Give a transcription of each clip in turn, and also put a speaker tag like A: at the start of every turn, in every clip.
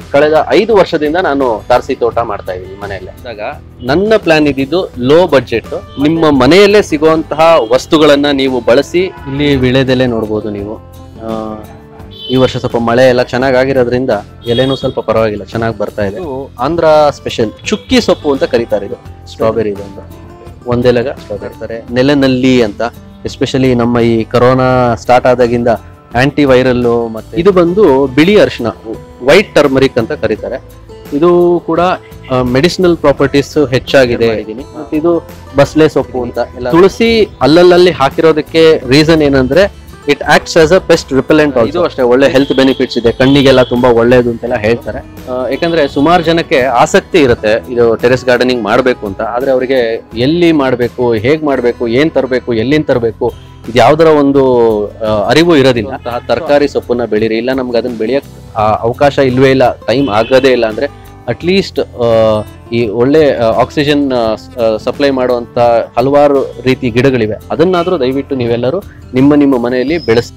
A: ಕಳೆದ 5 ವರ್ಷದಿಂದ ನಾನು ತಾರಸಿ ತೋಟ ಮಾಡ್ತಾ ಇದ್ದೀನಿ ಮನೆಯಲ್ಲೇ. ಅಂದಾಗ ನನ್ನ ಪ್ಲಾನ್ ಇದ್ದಿದ್ದು ಲೋ ಬಡ್ಜೆಟ್, ನಿಮ್ಮ ಮನೆಯಲ್ಲೇ ಸಿಗುವಂತಹ ವಸ್ತುಗಳನ್ನ ನೀವು ಬಳಸಿ. ಇಲ್ಲಿ ವಿಳೆದೆಲೆ ನೋಡ್ಬೋದು ನೀವು. ಈ ವರ್ಷ ಸ್ವಲ್ಪ ಮಳೆ ಎಲ್ಲ ಚೆನ್ನಾಗಿ ಆಗಿರೋದ್ರಿಂದ ಎಲೆನೂ ಸ್ವಲ್ಪ ಪರವಾಗಿಲ್ಲ, ಚೆನ್ನಾಗಿ ಬರ್ತಾ ಇದೆ. ಆಂಧ್ರ ಸ್ಪೆಷಲ್ ಚುಕ್ಕಿ ಸೊಪ್ಪು ಅಂತ ಕರೀತಾರೆ. ಇದು ಸ್ಟ್ರಾಬೆರಿ ಇದು ಅಂತ ಒಂದೆಲೆಗ ಸ್ಟ್ರಾಬೆರಿ. ನೆಲೆನಲ್ಲಿ ಅಂತ, ಎಸ್ಪೆಷಲಿ ನಮ್ಮ ಈ ಕೊರೋನಾ ಸ್ಟಾರ್ಟ್ ಆದಾಗಿಂದ ಆಂಟಿ ವೈರಲ್. ಮತ್ತೆ ಇದು ಬಂದು ಬಿಳಿ ಅರಿಶಿನ, ವೈಟ್ ಟರ್ಮರಿಕ್ ಅಂತ ಕರೀತಾರೆ. ಇದು ಕೂಡ ಮೆಡಿಸಿನಲ್ ಪ್ರಾಪರ್ಟೀಸ್ ಹೆಚ್ಚಾಗಿದೆ. ಇದು ಬಸ್ಲೆ ಸೊಪ್ಪು ಅಂತ. ತುಳಸಿ ಅಲ್ಲಲ್ಲಿ ಹಾಕಿರೋದಕ್ಕೆ ರೀಸನ್ ಏನಂದ್ರೆ it acts as a pest repellent. ಇದು ಅಷ್ಟೇ ಒಳ್ಳೆ ಹೆಲ್ತ್ ಬೆನಿಫಿಟ್ಸ್ ಇದೆ, ಕಣ್ಣಿಗೆಲ್ಲ ತುಂಬಾ ಒಳ್ಳೇದು ಅಂತೆಲ್ಲ ಹೇಳ್ತಾರೆ. ಯಾಕಂದ್ರೆ ಸುಮಾರು ಜನಕ್ಕೆ ಆಸಕ್ತಿ ಇರುತ್ತೆ ಇದು ಟೆರೆಸ್ ಗಾರ್ಡನಿಂಗ್ ಮಾಡ್ಬೇಕು ಅಂತ. ಆದ್ರೆ ಅವರಿಗೆ ಎಲ್ಲಿ ಮಾಡ್ಬೇಕು, ಹೇಗ್ ಮಾಡ್ಬೇಕು, ಏನ್ ತರಬೇಕು, ಎಲ್ಲಿಂದ ತರಬೇಕು, ಇದು ಯಾವ್ದರ ಒಂದು ಅರಿವು ಇರೋದಿಲ್ಲ. ತರಕಾರಿ ಸೊಪ್ಪನ್ನ ಬೆಳೀರಿ, ಇಲ್ಲ ನಮ್ಗೆ ಅದನ್ನ ಬೆಳೆಯಕ್ ಅವಕಾಶ ಇಲ್ವೇ ಇಲ್ಲ, ಟೈಮ್ ಆಗೋದೇ ಇಲ್ಲ ಅಂದ್ರೆ ಅಟ್ಲೀಸ್ಟ್ ಈ ಒಳ್ಳೆ ಆಕ್ಸಿಜನ್ ಸಪ್ಲೈ ಮಾಡುವಂತ ಹಲವಾರು ರೀತಿ ಗಿಡಗಳಿವೆ, ಅದನ್ನಾದ್ರೂ ದಯವಿಟ್ಟು ನೀವೆಲ್ಲರೂ ನಿಮ್ಮ ಮನೆಯಲ್ಲಿ ಬೆಳೆಸಿ.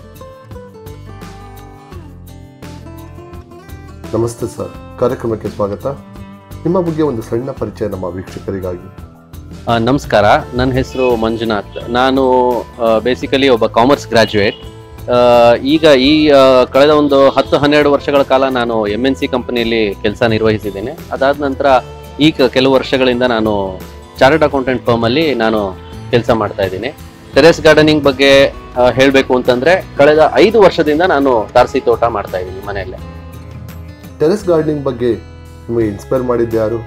B: ನಮಸ್ತೆ ಸರ್, ಕಾರ್ಯಕ್ರಮಕ್ಕೆ ಸ್ವಾಗತ. ನಿಮ್ಮ ಬಗ್ಗೆ ಒಂದು ಸಣ್ಣ ಪರಿಚಯ ನಮ್ಮ ವೀಕ್ಷಕರಿಗಾಗಿ.
A: ನಮಸ್ಕಾರ, ನನ್ನ ಹೆಸರು ಮಂಜುನಾಥ್. ನಾನು ಬೇಸಿಕಲಿ ಒಬ್ಬ ಕಾಮರ್ಸ್ ಗ್ರಾಜ್ಯುಯೇಟ್. ಈಗ ಈ ಕಳೆದ ಒಂದು 10-12 ವರ್ಷಗಳ ಕಾಲ ನಾನು MNC ಕಂಪನಿಯಲ್ಲಿ ಕೆಲಸ ನಿರ್ವಹಿಸಿದ್ದೇನೆ. ಅದಾದ ನಂತರ ಈಗ ಕೆಲವು ವರ್ಷಗಳಿಂದ ನಾನು ಚಾರ್ಟರ್ಡ್ ಅಕೌಂಟೆಂಟ್ ಫರ್ಮ್ ಅಲ್ಲಿ ನಾನು ಕೆಲಸ ಮಾಡ್ತಾ ಇದ್ದೀನಿ. ಟೆರೆಸ್ ಗಾರ್ಡನಿಂಗ್ ಬಗ್ಗೆ ಹೇಳಬೇಕು ಅಂತಂದ್ರೆ ಕಳೆದ 5 ವರ್ಷದಿಂದ ನಾನು ತಾರಸಿ ತೋಟ ಮಾಡ್ತಾ ಇದ್ದೀನಿ ಮನೆಯಲ್ಲೇ.
B: ಟೆರೆಸ್ ಗಾರ್ಡನಿಂಗ್ ಬಗ್ಗೆ ನಿಮಗೆ ಇನ್ಸ್ಪೈರ್ ಮಾಡಿದ್ದು ಯಾರು?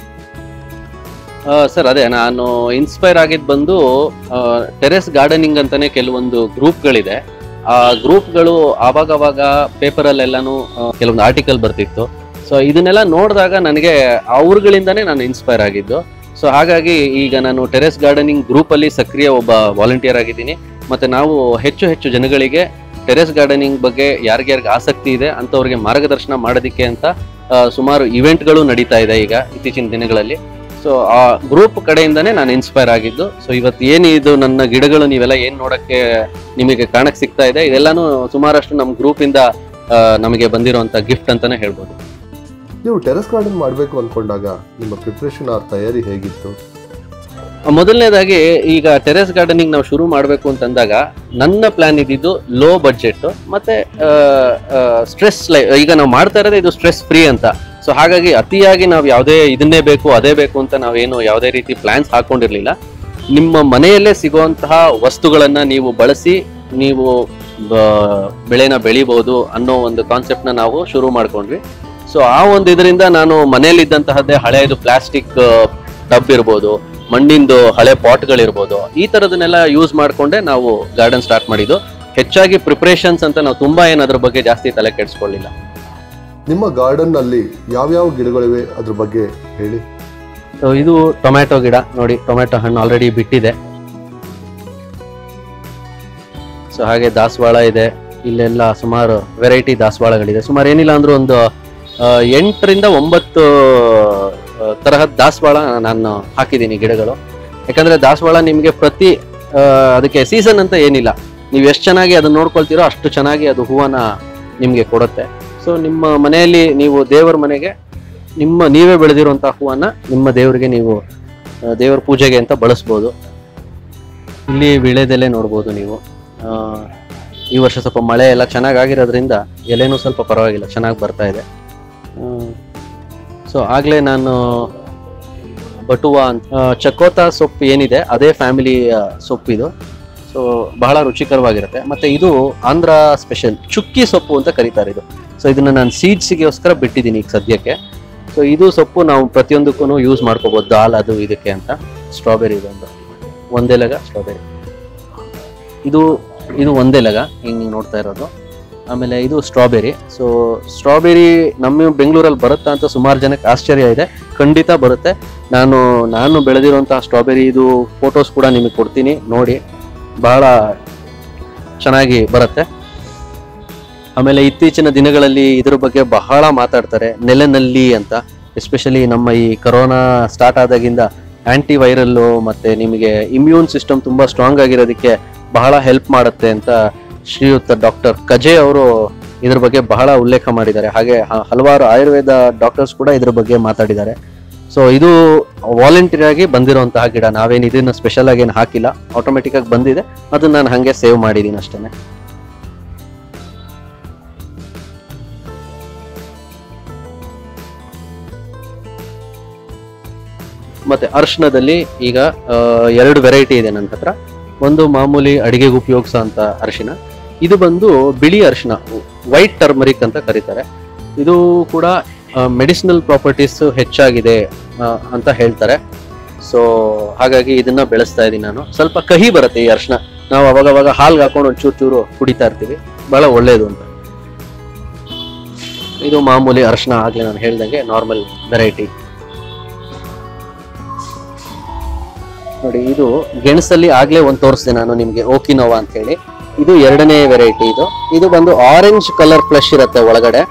A: ಸರ್, ಅದೇ ನಾನು ಇನ್ಸ್ಪೈರ್ ಆಗಿದ್ದು ಬಂದು ಟೆರೆಸ್ ಗಾರ್ಡನಿಂಗ್ ಅಂತಾನೆ ಕೆಲವೊಂದು ಗ್ರೂಪ್ಗಳಿದೆ. ಆ ಗ್ರೂಪ್ಗಳು ಆವಾಗವಾಗ ಪೇಪರಲ್ಲೆಲ್ಲಾನು ಕೆಲವೊಂದು ಆರ್ಟಿಕಲ್ ಬರ್ತಿತ್ತು. ಸೊ ಇದನ್ನೆಲ್ಲ ನೋಡಿದಾಗ ನನಗೆ ಅವ್ರಗಳಿಂದಾನೇ ನಾನು ಇನ್ಸ್ಪೈರ್ ಆಗಿದ್ದು. ಸೊ ಹಾಗಾಗಿ ಈಗ ನಾನು ಟೆರೆಸ್ ಗಾರ್ಡನಿಂಗ್ ಗ್ರೂಪಲ್ಲಿ ಸಕ್ರಿಯ ಒಬ್ಬ ವಾಲಂಟಿಯರ್ ಆಗಿದ್ದೀನಿ. ಮತ್ತು ನಾವು ಹೆಚ್ಚು ಜನಗಳಿಗೆ ಟೆರೆಸ್ ಗಾರ್ಡನಿಂಗ್ ಬಗ್ಗೆ ಯಾರಿಗ್ಯಾರಿಗೆ ಆಸಕ್ತಿ ಇದೆ ಅಂಥವ್ರಿಗೆ ಮಾರ್ಗದರ್ಶನ ಮಾಡೋದಕ್ಕೆ ಅಂತ ಸುಮಾರು ಇವೆಂಟ್ಗಳು ನಡೀತಾ ಇದೆ ಈಗ ಇತ್ತೀಚಿನ ದಿನಗಳಲ್ಲಿ. ಸೊ ಆ ಗ್ರೂಪ್ ಕಡೆಯಿಂದಾನೇ ನಾನು ಇನ್ಸ್ಪೈರ್ ಆಗಿದ್ದು. ಸೊ ಇವತ್ತು ಏನಿದು ನನ್ನ ಗಿಡಗಳು ನೀವೆಲ್ಲ ಏನ್ ನೋಡಕ್ಕೆ ನಿಮಗೆ ಕಾಣಕ್ ಸಿಗ್ತಾ ಇದೆ, ಇದೆಲ್ಲಾನು ಸುಮಾರಷ್ಟು ನಮ್ಮ ಗ್ರೂಪಿಂದ ನಮಗೆ ಬಂದಿರುವಂತ ಗಿಫ್ಟ್ ಅಂತಾನೆ ಹೇಳ್ಬೋದು.
B: ನೀವು ಟೆರೆಸ್ ಗಾರ್ಡನ್ ಮಾಡಬೇಕು ಅನ್ಕೊಂಡಾಗ ನಿಮ್ಮ ಪ್ರಿಪ್ರೇಷನ್ ಆರ್ ತಯಾರಿ ಹೇಗಿತ್ತು?
A: ಮೊದಲನೇದಾಗಿ ಈಗ ಟೆರೆಸ್ ಗಾರ್ಡನಿಂಗ್ ನಾವು ಶುರು ಮಾಡಬೇಕು ಅಂತಂದಾಗ ನನ್ನ ಪ್ಲಾನ್ ಇದ್ದಿದ್ದು ಲೋ ಬಡ್ಜೆಟ್ ಮತ್ತೆ ಸ್ಟ್ರೆಸ್ ಈಗ ನಾವು ಮಾಡ್ತಾ ಇರೋದೇ ಇದು ಸ್ಟ್ರೆಸ್ ಫ್ರೀ ಅಂತ. ಸೊ ಹಾಗಾಗಿ ಅತಿಯಾಗಿ ನಾವು ಯಾವುದೇ ಇದನ್ನೇ ಬೇಕು ಅದೇ ಬೇಕು ಅಂತ ನಾವೇನು ಯಾವುದೇ ರೀತಿ ಪ್ಲಾನ್ಸ್ ಹಾಕೊಂಡಿರ್ಲಿಲ್ಲ. ನಿಮ್ಮ ಮನೆಯಲ್ಲೇ ಸಿಗುವಂತಹ ವಸ್ತುಗಳನ್ನ ನೀವು ಬಳಸಿ ನೀವು ಬೆಳೆನ ಬೆಳಿಬಹುದು ಅನ್ನೋ ಒಂದು ಕಾನ್ಸೆಪ್ಟ್ನ ನಾವು ಶುರು ಮಾಡ್ಕೊಂಡ್ವಿ. ಸೊ ಆ ಒಂದು ಇದರಿಂದ ನಾನು ಮನೆಯಲ್ಲಿದ್ದಂತಹದ್ದೇ ಹಳೆಯದು ಪ್ಲಾಸ್ಟಿಕ್ ಟಬ್ ಇರ್ಬೋದು, ಮಣ್ಣಿಂದು ಹಳೆ ಪಾಟ್ಗಳಿರ್ಬೋದು, ಈ ತರದನ್ನೆಲ್ಲ ಯೂಸ್ ಮಾಡ್ಕೊಂಡೆ ನಾವು ಗಾರ್ಡನ್ ಸ್ಟಾರ್ಟ್ ಮಾಡಿದ್ದು. ಹೆಚ್ಚಾಗಿ ಪ್ರಿಪರೇಷನ್ಸ್ ಅಂತ ನಾವು ತುಂಬಾ ಅದ್ರ ಬಗ್ಗೆ ಜಾಸ್ತಿ ತಲೆ ಕೆಡಿಸ್ಕೊಳ್ಳಿಲ್ಲ.
B: ನಿಮ್ಮ ಗಾರ್ಡನ್ ನಲ್ಲಿ ಯಾವ್ಯಾವ ಗಿಡಗಳಿವೆ ಅದ್ರ ಬಗ್ಗೆ ಹೇಳಿ.
A: ಇದು ಟೊಮ್ಯಾಟೊ ಗಿಡ ನೋಡಿ, ಟೊಮ್ಯಾಟೊ ಹಣ್ಣು ಆಲ್ರೆಡಿ ಬಿಟ್ಟಿದೆ. ಸೊ ಹಾಗೆ ದಾಸವಾಳ ಇದೆ, ಇಲ್ಲೆಲ್ಲ ಸುಮಾರು ವೆರೈಟಿ ದಾಸವಾಳಗಳಿದೆ. ಸುಮಾರು ಏನಿಲ್ಲ ಅಂದ್ರೂ ಒಂದು 8ರಿಂದ 9 ತರಹದ ದಾಸವಾಳ ನಾನು ಹಾಕಿದ್ದೀನಿ ಗಿಡಗಳು. ಯಾಕಂದ್ರೆ ದಾಸವಾಳ ನಿಮ್ಗೆ ಅದಕ್ಕೆ ಸೀಸನ್ ಅಂತ ಏನಿಲ್ಲ, ನೀವು ಎಷ್ಟು ಚೆನ್ನಾಗಿ ಅದನ್ನ ನೋಡ್ಕೊಳ್ತೀರೋ ಅಷ್ಟು ಚೆನ್ನಾಗಿ ಅದು ಹೂವನ್ನ ನಿಮ್ಗೆ ಕೊಡುತ್ತೆ. ಸೊ ನಿಮ್ಮ ಮನೆಯಲ್ಲಿ ನೀವು ದೇವರ ಮನೆಗೆ ನೀವೇ ಬೆಳೆದಿರುವಂತಹ ಹೂವನ್ನ ನಿಮ್ಮ ದೇವರಿಗೆ ನೀವು ದೇವರ ಪೂಜೆಗೆ ಅಂತ ಬಳಸ್ಬೋದು. ಇಲ್ಲಿ ವಿಳೆದೆಲೆ ನೋಡ್ಬೋದು ನೀವು. ಈ ವರ್ಷ ಸ್ವಲ್ಪ ಮಳೆ ಎಲ್ಲ ಚೆನ್ನಾಗಿ ಆಗಿರೋದ್ರಿಂದ ಎಲೆನೂ ಸ್ವಲ್ಪ ಪರವಾಗಿಲ್ಲ, ಚೆನ್ನಾಗಿ ಬರ್ತಾ ಇದೆ. ಸೊ ಆಗ್ಲೇ ನಾನು ಬಟುವ ಚಕೋತ ಸೊಪ್ಪು ಏನಿದೆ ಅದೇ ಫ್ಯಾಮಿಲಿ ಸೊಪ್ಪಿದು. ಸೊ ಬಹಳ ರುಚಿಕರವಾಗಿರುತ್ತೆ. ಮತ್ತೆ ಇದು ಆಂಧ್ರ ಸ್ಪೆಷಲ್ ಚುಕ್ಕಿ ಸೊಪ್ಪು ಅಂತ ಕರೀತಾರೆ ಇದು. ಸೊ ಇದನ್ನ ನಾನು ಸೀಡ್ಸ್ಗೋಸ್ಕರ ಬಿಟ್ಟಿದ್ದೀನಿ ಈಗ ಸದ್ಯಕ್ಕೆ. ಸೊ ಇದು ಸೊಪ್ಪು ನಾವು ಪ್ರತಿಯೊಂದಕ್ಕೂ ಯೂಸ್ ಮಾಡ್ಕೋಬಹುದು, ದಾಲ್ ಅದು ಇದಕ್ಕೆ ಅಂತ. ಸ್ಟ್ರಾಬೆರಿ ಇದೊಂದು ಒಂದೆಲೆಗ ಸ್ಟ್ರಾಬೆರಿ, ಇದು ಒಂದೆಲೆಗ ಹಿಂಗೆ ನೋಡ್ತಾ ಇರೋದು. ಆಮೇಲೆ ಇದು ಸ್ಟ್ರಾಬೆರಿ. ಸೊ ಸ್ಟ್ರಾಬೆರಿ ನಮ್ಮ ಬೆಂಗಳೂರಲ್ಲಿ ಬರುತ್ತಾ ಅಂತ ಸುಮಾರು ಜನಕ್ಕೆ ಆಶ್ಚರ್ಯ ಇದೆ. ಖಂಡಿತ ಬರುತ್ತೆ. ನಾನು ಬೆಳೆದಿರುವಂತಹ ಸ್ಟ್ರಾಬೆರಿ ಇದು ಫೋಟೋಸ್ ಕೂಡ ನಿಮಗೆ ಕೊಡ್ತೀನಿ, ನೋಡಿ, ಬಹಳ ಚೆನ್ನಾಗಿ ಬರುತ್ತೆ. ಆಮೇಲೆ ಇತ್ತೀಚಿನ ದಿನಗಳಲ್ಲಿ ಇದ್ರ ಬಗ್ಗೆ ಬಹಳ ಮಾತಾಡ್ತಾರೆ, ನೆಲೆನಲ್ಲಿ ಅಂತ. ಎಸ್ಪೆಷಲಿ ನಮ್ಮ ಈ ಕೊರೋನಾ ಸ್ಟಾರ್ಟ್ ಆದಾಗಿಂದ ಆಂಟಿ ವೈರಲ್ಲು ಮತ್ತೆ ನಿಮಗೆ ಇಮ್ಯೂನ್ ಸಿಸ್ಟಮ್ ತುಂಬಾ ಸ್ಟ್ರಾಂಗ್ ಆಗಿರೋದಕ್ಕೆ ಬಹಳ ಹೆಲ್ಪ್ ಮಾಡುತ್ತೆ ಅಂತ ಶ್ರೀಯುತ ಡಾಕ್ಟರ್ ಕಜೆ ಅವರು ಇದ್ರ ಬಗ್ಗೆ ಬಹಳ ಉಲ್ಲೇಖ ಮಾಡಿದ್ದಾರೆ. ಹಾಗೆ ಹಲವಾರು ಆಯುರ್ವೇದ ಡಾಕ್ಟರ್ಸ್ ಕೂಡ ಇದ್ರ ಬಗ್ಗೆ ಮಾತಾಡಿದ್ದಾರೆ. ಸೊ ಇದು ವಾಲಂಟಿಯರ್ ಆಗಿ ಬಂದಿರುವಂತಹ ಗಿಡ, ನಾವೇನು ಇದನ್ನ ಸ್ಪೆಷಲ್ ಆಗಿ ಏನು ಹಾಕಿಲ್ಲ, ಆಟೋಮೆಟಿಕ್ ಆಗಿ ಬಂದಿದೆ, ಅದನ್ನ ನಾನು ಹಾಗೆ ಸೇವ್ ಮಾಡಿದ್ದೀನಿ ಅಷ್ಟೇನೆ. ಮತ್ತೆ ಅರಿಶಿಣದಲ್ಲಿ ಈಗ 2 ವೆರೈಟಿ ಇದೆ ನನ್ನ ಹತ್ರ. ಒಂದು ಮಾಮೂಲಿ ಅಡಿಗೆಗೆ ಉಪಯೋಗಿಸೋ ಅಂತ ಅರಿಶಿಣ, ಇದು ಬಂದು ಬಿಳಿ ಅರಿಶಿಣ, ವೈಟ್ ಟರ್ಮರಿಕ್ ಅಂತ ಕರೀತಾರೆ. ಇದು ಕೂಡ ಮೆಡಿಸಿನಲ್ ಪ್ರಾಪರ್ಟೀಸ್ ಹೆಚ್ಚಾಗಿದೆ ಅಂತ ಹೇಳ್ತಾರೆ. ಸೊ ಹಾಗಾಗಿ ಇದನ್ನ ಬೆಳೆಸ್ತಾ ಇದ್ದೀನಿ ನಾನು. ಸ್ವಲ್ಪ ಕಹಿ ಬರುತ್ತೆ ಈ ಅರಿಶಿಣ, ನಾವು ಅವಾಗವಾಗ ಹಾಲ್ಗೆ ಹಾಕೊಂಡು ಒಂಚೂರು ಚೂರು ಕುಡಿತಾ ಇರ್ತೀವಿ, ಬಹಳ ಒಳ್ಳೇದು ಅಂತ. ಇದು ಮಾಮೂಲಿ ಅರಿಶಿಣ, ಆಗ್ಲೇ ನಾನು ಹೇಳ್ದಂಗೆ ನಾರ್ಮಲ್ ವೆರೈಟಿ. ನೋಡಿ, ಇದು ಗೆಣಸಲ್ಲಿ ಆಗ್ಲೇ ಒಂದು ತೋರಿಸಿದೆ ನಾನು ನಿಮ್ಗೆ, ಓಕಿನೋವಾ ಅಂತ ಹೇಳಿ. ಇದು 2ನೇ ವೆರೈಟಿ. ಇದು ಬಂದು ಆರೆಂಜ್ ಕಲರ್ ಫ್ಲೆಶ್ ಇರುತ್ತೆ ಒಳಗಡೆ.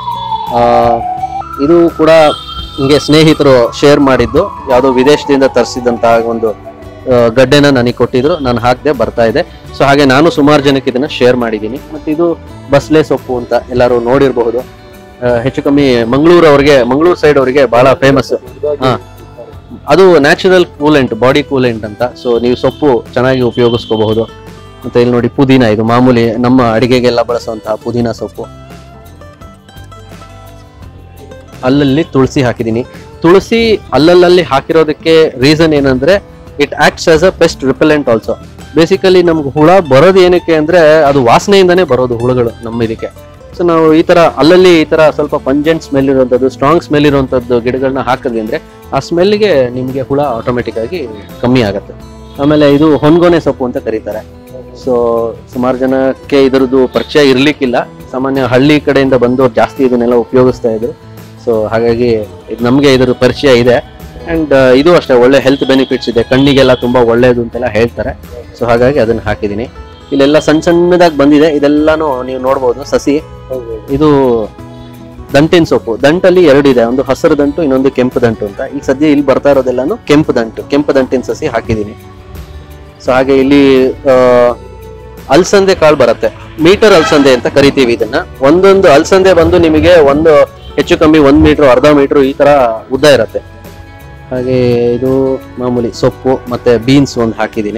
A: ಇದು ಕೂಡ ಹಿಂಗೆ ಸ್ನೇಹಿತರು ಶೇರ್ ಮಾಡಿದ್ದು, ಯಾವುದೋ ವಿದೇಶದಿಂದ ತರಿಸಿದಂತಹ ಒಂದು ಗಡ್ಡೆನ ನನಗೆ ಕೊಟ್ಟಿದ್ರು, ನಾನು ಹಾಕದೆ ಬರ್ತಾ ಇದೆ. ಸೊ ಹಾಗೆ ನಾನು ಸುಮಾರು ಜನಕ್ಕೆ ಇದನ್ನ ಶೇರ್ ಮಾಡಿದ್ದೀನಿ. ಮತ್ತೆ ಇದು ಬಸ್ಲೆ ಸೊಪ್ಪು ಅಂತ ಎಲ್ಲರೂ ನೋಡಿರಬಹುದು. ಹೆಚ್ಚು ಕಮ್ಮಿ ಮಂಗಳೂರು ಸೈಡ್ ಅವರಿಗೆ ಬಹಳ ಫೇಮಸ್. ಅದು ನ್ಯಾಚುರಲ್ ಕೂಲೆಂಟ್, ಬಾಡಿ ಕೂಲೆಂಟ್ ಅಂತ. ಸೊ ನೀವು ಸೊಪ್ಪು ಚೆನ್ನಾಗಿ ಉಪಯೋಗಿಸ್ಕೋಬಹುದು. ಮತ್ತೆ ಇಲ್ಲಿ ನೋಡಿ ಪುದೀನ, ಇದು ಮಾಮೂಲಿ ನಮ್ಮ ಅಡಿಗೆಗೆಲ್ಲ ಬಳಸುವಂತಹ ಪುದೀನ ಸೊಪ್ಪು. ಅಲ್ಲಲ್ಲಿ ತುಳಸಿ ಹಾಕಿದ್ದೀನಿ. ತುಳಸಿ ಅಲ್ಲಲ್ಲಿ ಹಾಕಿರೋದಕ್ಕೆ ರೀಸನ್ ಏನಂದ್ರೆ, it acts as a pest repellent also. Basically ನಮ್ಗೆ ಹುಳ ಬರೋದು ಏನಕ್ಕೆ ಅಂದ್ರೆ, ಅದು ವಾಸನೆಯಿಂದಾನೇ ಬರೋದು ಹುಳುಗಳು ನಮ್ಮ ಇದಕ್ಕೆ. ಸೊ ನಾವು ಈ ತರ ಅಲ್ಲಲ್ಲಿ ಈ ತರ ಸ್ವಲ್ಪ ಪಂಜೆಂಟ್ ಸ್ಮೆಲ್ ಇರುವಂತದ್ದು, ಸ್ಟ್ರಾಂಗ್ ಸ್ಮೆಲ್ ಇರುವಂತದ್ದು ಗಿಡಗಳನ್ನ ಹಾಕಿದ್ವಿ ಅಂದ್ರೆ ಆ ಸ್ಮೆಲ್ಗೆ ನಿಮ್ಗೆ ಹುಳ ಆಟೋಮೆಟಿಕ್ ಆಗಿ ಕಮ್ಮಿ ಆಗುತ್ತೆ. ಆಮೇಲೆ ಇದು ಹೊನ್ಗೊನೆ ಸೊಪ್ಪು ಅಂತ ಕರೀತಾರೆ. ಸೊ ಸುಮಾರು ಜನಕ್ಕೆ ಇದರದ್ದು ಪರಿಚಯ ಇರ್ಲಿಕ್ಕಿಲ್ಲ. ಸಾಮಾನ್ಯ ಹಳ್ಳಿ ಕಡೆಯಿಂದ ಬಂದವ್ರು ಜಾಸ್ತಿ ಇದನ್ನೆಲ್ಲ ಉಪಯೋಗಿಸ್ತಾ ಇದ್ರು. ಸೊ ಹಾಗಾಗಿ ನಮ್ಗೆ ಇದ್ರ ಪರಿಚಯ ಇದೆ. ಅಂಡ್ ಇದು ಅಷ್ಟೇ ಒಳ್ಳೆ ಹೆಲ್ತ್ ಬೆನಿಫಿಟ್ಸ್ ಇದೆ, ಕಣ್ಣಿಗೆಲ್ಲ ತುಂಬಾ ಒಳ್ಳೇದು ಅಂತೆಲ್ಲ ಹೇಳ್ತಾರೆ. ಸೊ ಹಾಗಾಗಿ ಅದನ್ನ ಹಾಕಿದೀನಿ. ಇಲ್ಲೆಲ್ಲ ಸಣ್ಣದಾಗಿ ಬಂದಿದೆ, ಇದೆಲ್ಲಾನು ನೀವು ನೋಡ್ಬೋದು ಸಸಿ. ಇದು ದಂಟಿನ ಸೊಪ್ಪು. ದಂಟಲ್ಲಿ 2 ಇದೆ, ಒಂದು ಹಸಿರು ದಂಟು, ಇನ್ನೊಂದು ಕೆಂಪು ದಂಟು ಅಂತ. ಈಗ ಸದ್ಯ ಇಲ್ಲಿ ಬರ್ತಾ ಇರೋದೆಲ್ಲಾನು ಕೆಂಪು ದಂಟಿನ ಸಸಿ ಹಾಕಿದೀನಿ. ಸೊ ಹಾಗೆ ಇಲ್ಲಿ ಅಲ್ಸಂದೆ ಕಾಳು ಬರುತ್ತೆ, ಮೀಟರ್ ಅಲ್ಸಂದೆ ಅಂತ ಕರಿತೀವಿ ಇದನ್ನ. ಒಂದೊಂದು ಅಲ್ಸಂದೆ ಬಂದು ನಿಮಗೆ ಒಂದು ಹೆಚ್ಚು ಕಮ್ಮಿ 1 ಮೀಟರ್, ಅರ್ಧ ಮೀಟರ್ ಈ ತರ ಉದ್ದ ಇರುತ್ತೆ. ಹಾಗೆ ಇದು ಮಾಮೂಲಿ ಸೊಪ್ಪು, ಮತ್ತೆ ಬೀನ್ಸ್ ಒಂದು ಹಾಕಿದ್ದೀನಿ.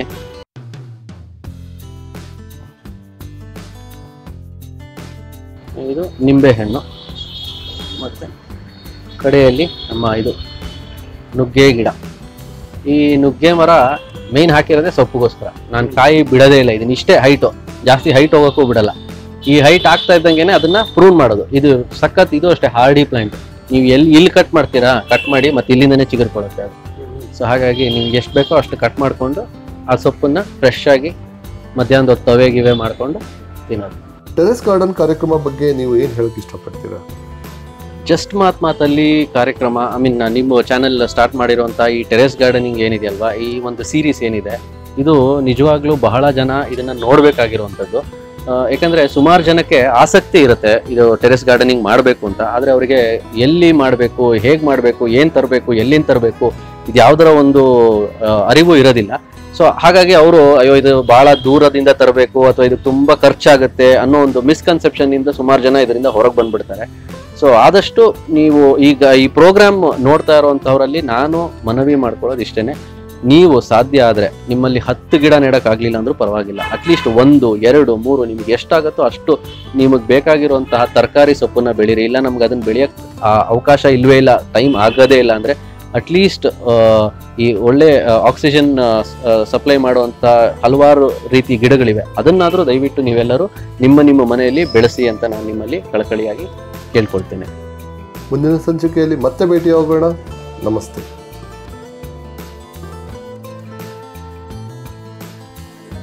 A: ಇದು ನಿಂಬೆ ಹಣ್ಣು, ಮತ್ತೆ ಕಡೆಯಲ್ಲಿ ನಮ್ಮ ಇದು ನುಗ್ಗೆ ಗಿಡ. ಈ ನುಗ್ಗೆ ಮರ ಮೇನ್ ಹಾಕಿರೋದೇ ಸೊಪ್ಪುಗೋಸ್ಕರ. ನಾನು ಕಾಯಿ ಬಿಡೋದೇ ಇಲ್ಲ, ಇದನ್ನ ಇಷ್ಟೇ ಹೈಟು, ಜಾಸ್ತಿ ಹೈಟ್ ಹೋಗೋಕ್ಕೂ ಬಿಡಲ್ಲ. ಈ ಹೈಟ್ ಆಗ್ತಾ ಇದ್ದಂಗೆನೆ ಅದನ್ನ ಪ್ರೂನ್ ಮಾಡೋದು. ಇದು ಸಖತ್, ಇದು ಅಷ್ಟೇ ಹಾರ್ಡಿ ಪ್ಲಾಂಟ್. ನೀವು ಇಲ್ಲಿ ಕಟ್ ಮಾಡ್ತೀರಾ, ಕಟ್ ಮಾಡಿ ಮತ್ತೆ ಇಲ್ಲಿಂದನೇ ಚಿಗುರ್ಕೊಳ್ಳುತ್ತೆ ಅದು. ಸೊ ಹಾಗಾಗಿ ನಿಮ್ಗೆ ಎಷ್ಟು ಬೇಕೋ ಅಷ್ಟು ಕಟ್ ಮಾಡಿಕೊಂಡು ಆ ಸೊಪ್ಪನ್ನ ಫ್ರೆಶ್ ಆಗಿ ಮಧ್ಯಾಹ್ನದ ಹೊತ್ತು ತವೆಗಿವೆ ಮಾಡಿಕೊಂಡು ತಿನ್ನೋದು.
B: ಟೆರೆಸ್ ಗಾರ್ಡನ್ ಕಾರ್ಯಕ್ರಮ ಬಗ್ಗೆ ನೀವು ಏನು ಹೇಳಕ್ಕೆ ಇಷ್ಟಪಡ್ತೀರಾ?
A: ಜಸ್ಟ್ ಮಾತಲ್ಲಿ ಕಾರ್ಯಕ್ರಮ, ನಿಮ್ಮ ಚಾನೆಲ್ ಸ್ಟಾರ್ಟ್ ಮಾಡಿರುವಂಥ ಈ ಟೆರೆಸ್ ಗಾರ್ಡನಿಂಗ್ ಏನಿದೆಯಲ್ವಾ, ಈ ಒಂದು ಸೀರೀಸ್ ಏನಿದೆ, ಇದು ನಿಜವಾಗ್ಲೂ ಬಹಳ ಜನ ಇದನ್ನ ನೋಡ್ಬೇಕಾಗಿರುವಂಥದ್ದು. ಯಾಕಂದ್ರೆ ಸುಮಾರು ಜನಕ್ಕೆ ಆಸಕ್ತಿ ಇರುತ್ತೆ ಇದು ಟೆರೆಸ್ ಗಾರ್ಡನಿಂಗ್ ಮಾಡಬೇಕು ಅಂತ. ಆದ್ರೆ ಅವರಿಗೆ ಎಲ್ಲಿ ಮಾಡಬೇಕು, ಹೇಗೆ ಮಾಡಬೇಕು, ಏನ್ ತರಬೇಕು, ಎಲ್ಲಿಂದ ತರಬೇಕು, ಇದು ಯಾವ್ದರ ಒಂದು ಅರಿವು ಇರೋದಿಲ್ಲ. ಸೊ ಹಾಗಾಗಿ ಅವರು ಅಯ್ಯೋ ಇದು ಬಹಳ ದೂರದಿಂದ ತರಬೇಕು ಅಥವಾ ಇದು ತುಂಬಾ ಖರ್ಚಾಗುತ್ತೆ ಅನ್ನೋ ಒಂದು ಮಿಸ್ಕನ್ಸೆಪ್ಷನ್ ಇಂದ ಸುಮಾರು ಜನ ಇದರಿಂದ ಹೊರಗೆ ಬಂದ್ಬಿಡ್ತಾರೆ. ಸೊ ಆದಷ್ಟು ನೀವು ಈಗ ಈ ಪ್ರೋಗ್ರಾಮ್ ನೋಡ್ತಾ ಇರುವಂತವರಲ್ಲಿ ನಾನು ಮನವಿ ಮಾಡ್ಕೊಳ್ಳೋದು ಇಷ್ಟೇನೆ, ನೀವು ಸಾಧ್ಯ ಆದ್ರೆ ನಿಮ್ಮಲ್ಲಿ 10 ಗಿಡ ನೆಡಕ್ಕಾಗ್ಲಿಲ್ಲ ಅಂದ್ರೂ ಪರವಾಗಿಲ್ಲ, ಅಟ್ಲೀಸ್ಟ್ 1, 2, 3 ನಿಮ್ಗೆ ಎಷ್ಟಾಗುತ್ತೋ ಅಷ್ಟು ನಿಮಗೆ ಬೇಕಾಗಿರುವಂತಹ ತರಕಾರಿ ಸೊಪ್ಪನ್ನ ಬೆಳೀರಿ. ಇಲ್ಲ ನಮ್ಗೆ ಅದನ್ನ ಬೆಳೆಯಕ್ ಅವಕಾಶ ಇಲ್ವೇ ಇಲ್ಲ, ಟೈಮ್ ಆಗೋದೇ ಇಲ್ಲ ಅಂದ್ರೆ ಅಟ್ಲೀಸ್ಟ್ ಈ ಒಳ್ಳೆ ಆಕ್ಸಿಜನ್ ಸಪ್ಲೈ ಮಾಡುವಂತ ಹಲವಾರು ರೀತಿ ಗಿಡಗಳಿವೆ, ಅದನ್ನಾದ್ರೂ ದಯವಿಟ್ಟು ನೀವೆಲ್ಲರೂ ನಿಮ್ಮ ಮನೆಯಲ್ಲಿ ಬೆಳೆಸಿ ಅಂತ ನಾನು ನಿಮ್ಮಲ್ಲಿ ಕಳಕಳಿಯಾಗಿ ಕೇಳ್ಕೊಳ್ತೇನೆ.
B: ಮುಂದಿನ ಸಂಚಿಕೆಯಲ್ಲಿ ಮತ್ತೆ ಭೇಟಿಯಾಗೋಣ. ನಮಸ್ತೆ.